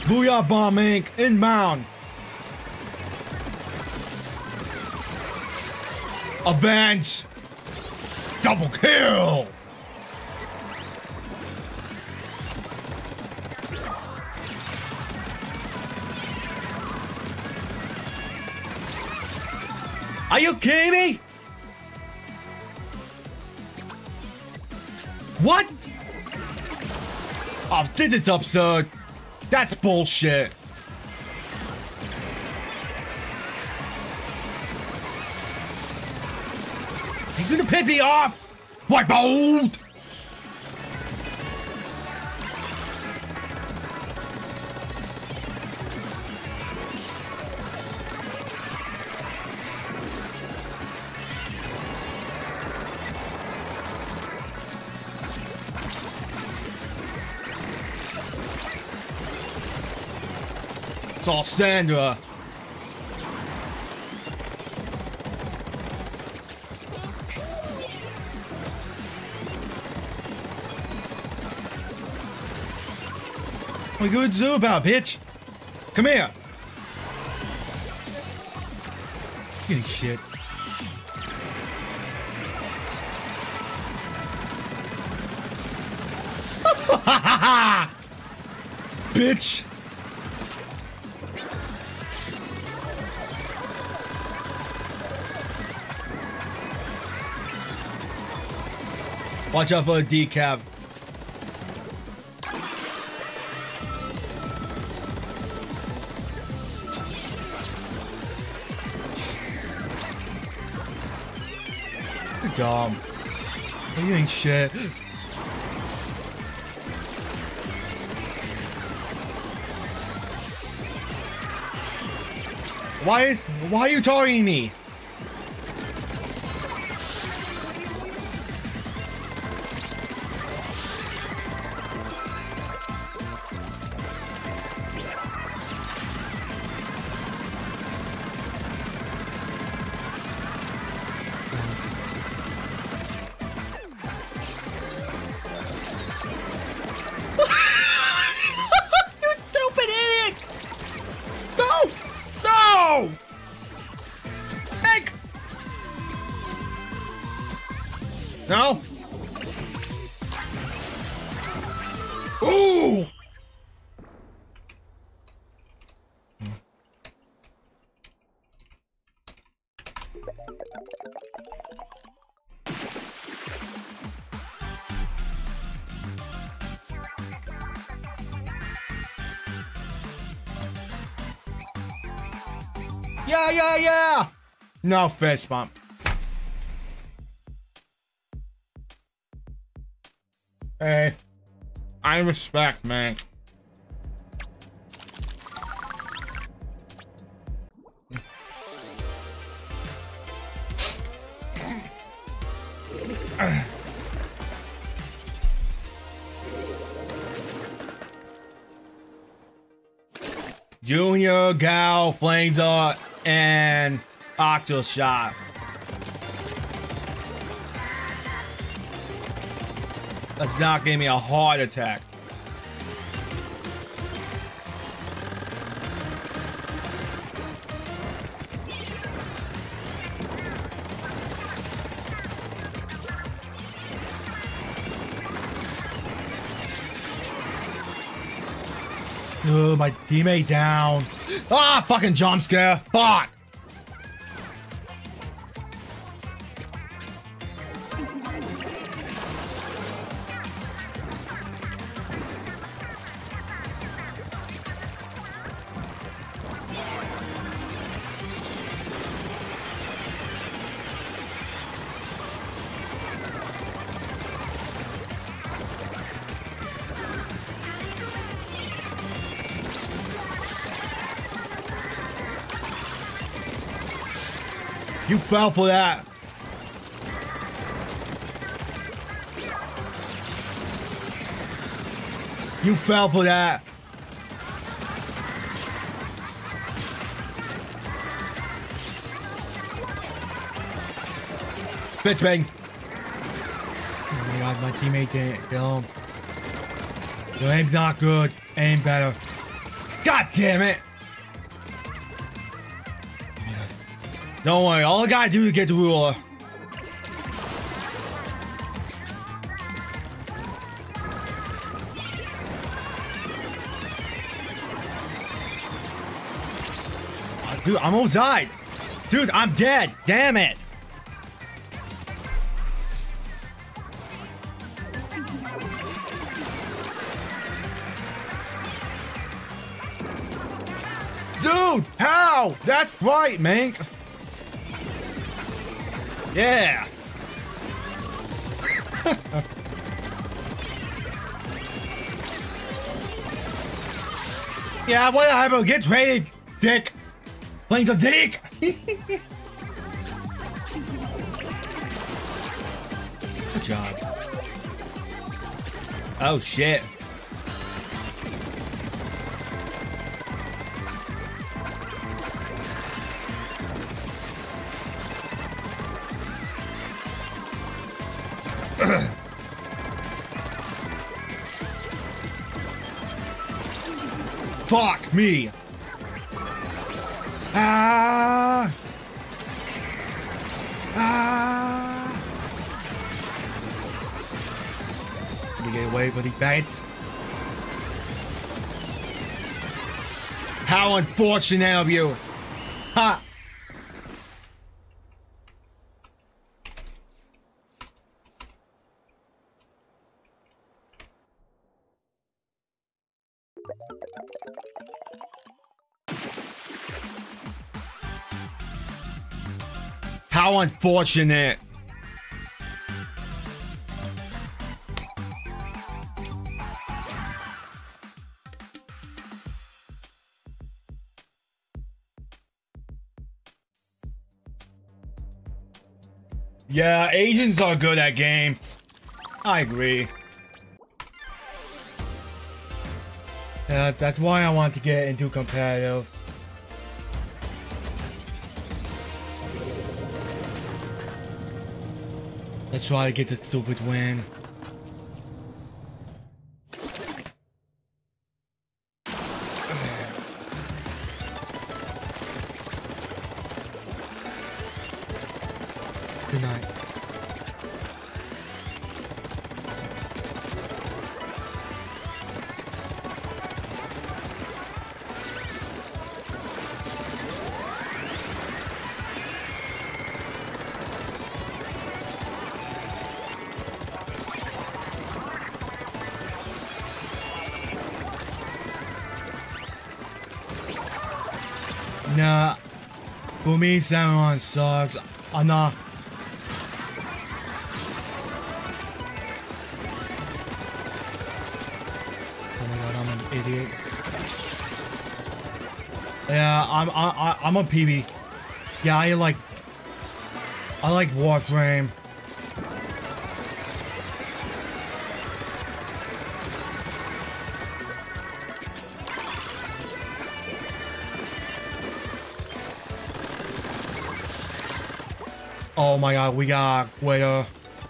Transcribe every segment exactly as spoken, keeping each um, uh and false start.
Booyah Bomb Incorporated. Inbound. Avenge. Double kill. Are you kidding me? What? Oh, this is absurd. That's bullshit. You gonna piss me off? Wipe out! It's all Sandra. What you gonna do about it, bitch? Come here. You ain't shit. Bitch. Watch out for the decap. You're dumb. Oh, you ain't shit. Why is why are you targeting me? No? Ooh! Yeah, yeah, yeah! No fist bump. Hey, I respect, man. Junior, Gal, Flanger, and Octoshot. That's not giving me a heart attack. Oh, my teammate down. Ah, fucking jump scare. Fuck. You fell for that. You fell for that. Bitch bang. Oh my god, my teammate didn't kill him. Your aim's not good. Aim better. God damn it! Don't worry, all I gotta do is get the ruler. Dude, I almost died. Dude, I'm dead. Damn it. Dude, how? That's right, man. Yeah. Yeah, whatever. Get traded, dick. Playing the dick. Good job. Oh shit. Fuck me. Ah. Ah. Let me get away from these bats. How unfortunate of you. Ha. How unfortunate. Yeah, Asians are good at games. I agree. Yeah, that's why I want to get into competitive. Let's try to get the stupid win. Good night. Nah, for me, Samurai sucks. I'm not. Oh my god, I'm an idiot. Yeah, I'm I, I I'm a P B. Yeah, I like I like Warframe. Oh my god, we got Guido.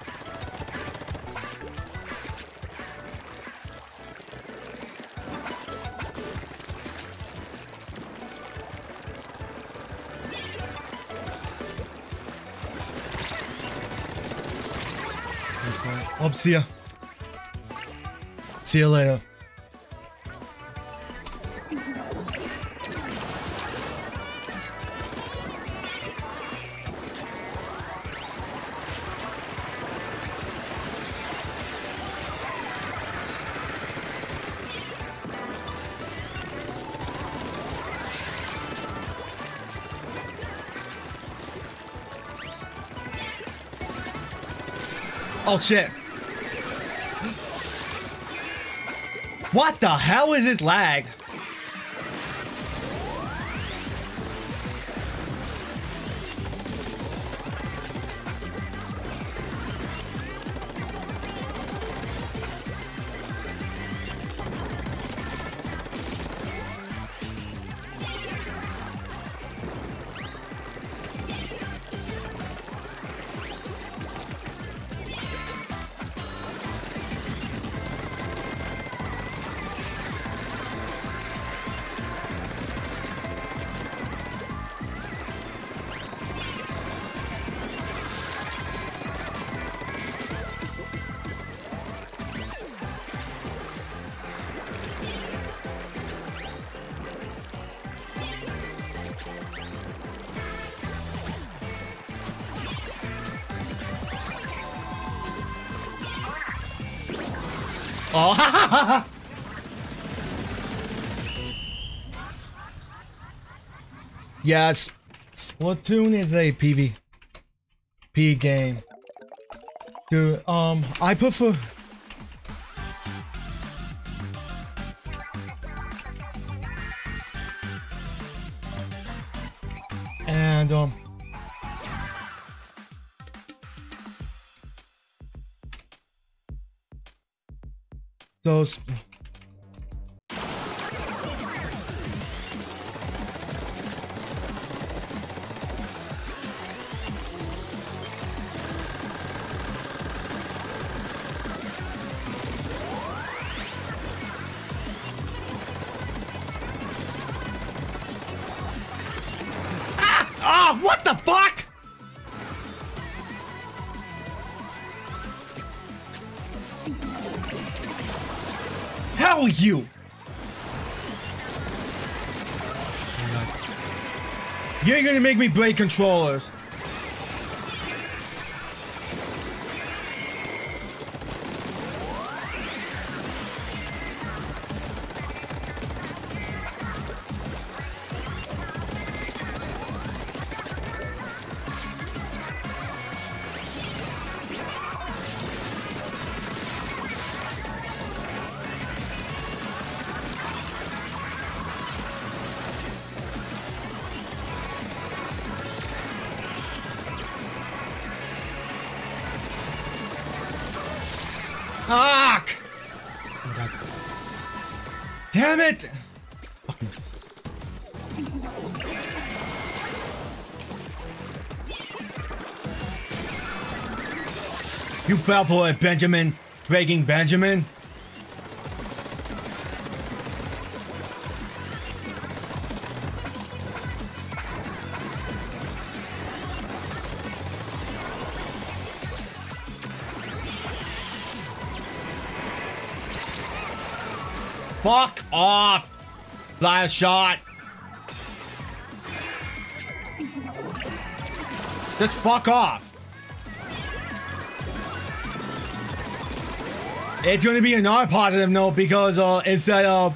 I'll see ya. See you later. Oh shit. What the hell is this lag? Oh, yes. Splatoon is a PvP game. Dude, um, I prefer. And, um. Those. Oh, what the fuck? Hell you! You ain't gonna make me break controllers. Ah! Damn it! You fell for it, Benjamin. Breaking Benjamin. Fuck off! Last shot! Just fuck off! It's gonna be another positive note because uh instead of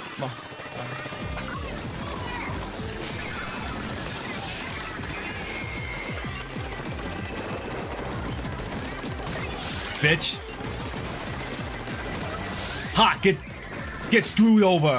bitch. Ha! Get Get screwed over.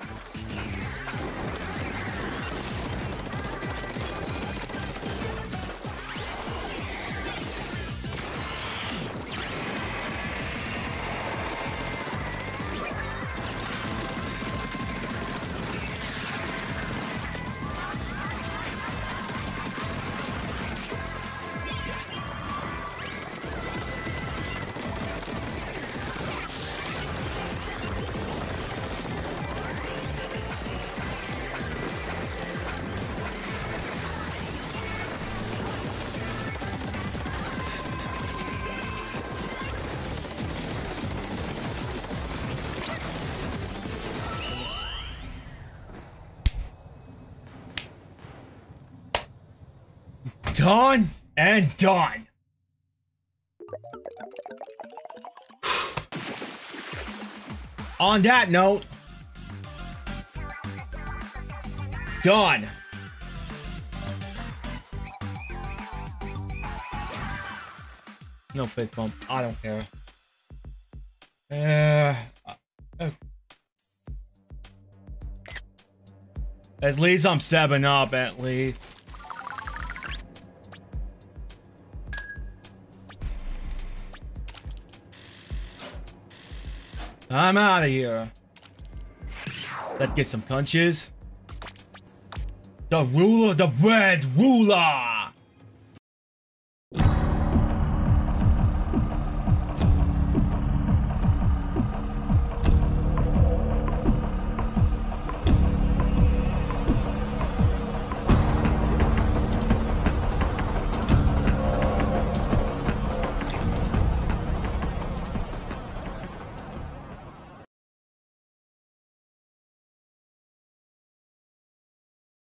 Done and done. On that note, done. No fake bump. I don't care. Uh, uh, at least I'm seven up, at least. I'm out of here. Let's get some punches. The ruler, the red ruler.